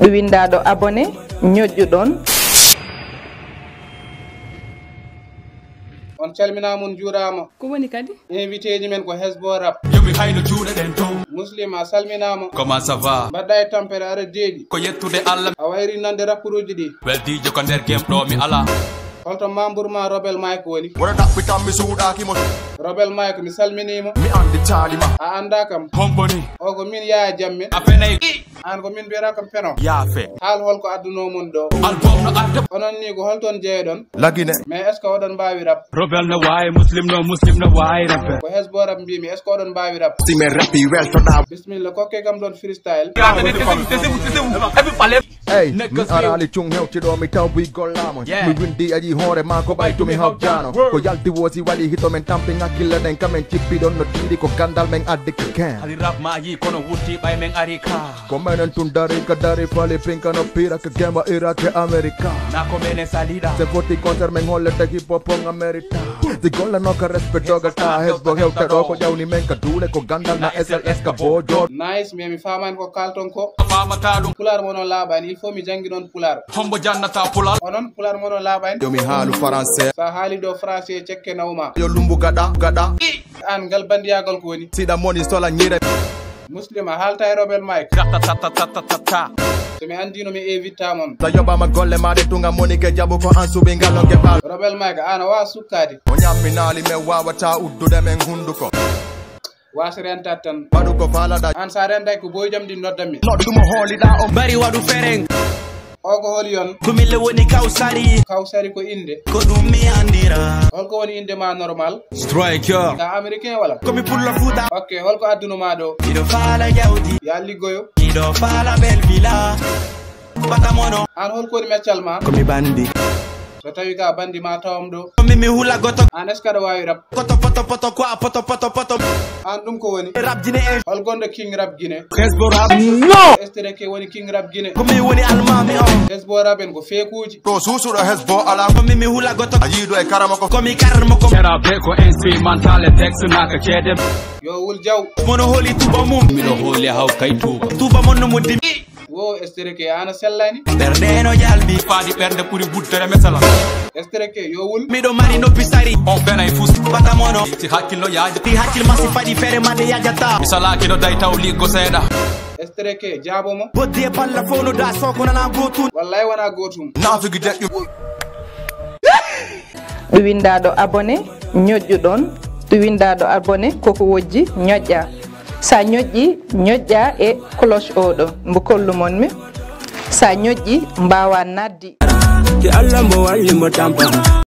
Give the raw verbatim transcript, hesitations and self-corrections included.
windaɗo abonné ñoƴƴuɗon. On calmina mun juurama. Ko woni kadi? Invité ji men ko Hezbo Rap. Yomi hayno juuɗe ɗen dow. Muslim a salminama. Comment ça va? Mbaɗɗa e tampere aɗa deeɗi. Ko yettude Allah. A wayri nande rappuruji ɗi. Weldijo ko nder game ɗo mi ala. Holto membre ma Rebel Mike woni? Wona ɗaɓɓitam mi suuɗaki mo. Rebel Mike mi salminima. Mi andi calima. A anda kam. Homboni. O ko min Yaya Jammeh. A fenayi. An ko min mbiyata kam peno. Yaafe. Haal holko adduno mon ɗo. Album no adda. Onon ni ko holton jeeɗon. Lagine. Mais est ce que oɗon mbawi rap? Rebel no wawi, Muslim no Muslim no wawi rap. Ko Hezbo Rap mbimi est ce que oɗon mbawi rap? Si men rappi weltoɗa. Bismillah kokke kam ɗon freestyle. Hey, mi arali chung hewtiɗo mi tawi gollamo. Mi windi aji hoore ma ko ɓaytu mi hawjano. Ko yalti wosi waɗi hito men tampi hakkille ɗen kamen cippiɗon no tiiɗi ko gandal men addi ken. Hali rap ma yi kono wutti ɓay men ari ka. Ko menen tun dari ka dari fali pinka no pira ka gemba irake America. Na ko menen salida. Se foti concert men hollete hip hop on America. Si golla no ka respecto ga ta Hezbo hewtaɗo ko ƴawni men ka duule ko gandal na S L S ka bojo. Nice mais mi famani ko kalton ko. Famata ɗum. Pular mono laaɓani il faut mi jangi ɗon pular. Hombo jannata pular. Onon pular mono laaɓani. Yo mi haalu français. Sa haali ɗo français cekke nawma. Yo lumbu gaɗa gaɗa. An ngal bandiyagal ko woni. Siɗa moni sola ñire. Muslim a haalta e Rebel Mike. Ratatatatata. So mi andino mi invita mon. So yoɓama golle maɗe tunga moni ke jaɓu ko an suɓi ngal no keɓal. Rebel Mike an a wawa sukkade. O ñamminali men wawata uddude men hunduko. Wasi rentat tan. Waɗu ko falaɗa. An sa renday ko boy jam ɗi noddami. Noddumo hooliɗa o. Bari waɗu fereng. O ko holi yon. Kumille woni kawsari. Kawsari ko inde. Ko ɗum mi andira. Holko woni inde ma normal? Straiker. Ka américain wala? Komi pulla fuuta. Ok holko adduno ma ɗo? Iɗo faala jawdi. Ya liggoyo. Iɗo faala bel villa. Batamono. An holko woni meccal ma? Komi bandi. So tawi ka bandi ma tawam ɗo. Komi mi hula goto. An est ce que aɗa wawi rap? Poto poto poto ko a poto poto poto. An ɗum ko woni? Rap Guinée en. Holgonde King Rap Guinée. Hezbo Rap. No. Estereke woni King Rap Guinée. Komi woni almami on. Hezbo Rap en ko feekuji. To susuɗo Hezbo ala. Komi mi hula goto. A yiiɗo e karama ko. Komi karmo ko. Kera be ko instrumental e texte naka cede. Yo wul jaw. Mono holi tuba mum. Mino holi haw kay tuba. Tuba mon no muddi. Wo estereke ana sellani. Berde no jalbi. Faadi ɓerde ɓuri wuddere mesala. Estereke yo wul. Miɗo mari noppi sari. On fenay fus. Batamono. Si hakkillo yaaja. Ti hakkil masi faɗi fere made yajata. Mi salaki no day taw liggo seeɗa. Estereke jaabomo. Boddi e palla fono da soko nana gotum. Wallahi wona gotum. Naafigi deƴƴu. windaɗo abonné ñoƴƴuɗon. windaɗo abonné koko wojji ñoƴƴa. sa ñoƴƴi ñoƴƴa e cloche oɗo mbo kollumon mi. Sa ñoƴƴi mbawa naddi. Ki Allah mo walli mo tampa.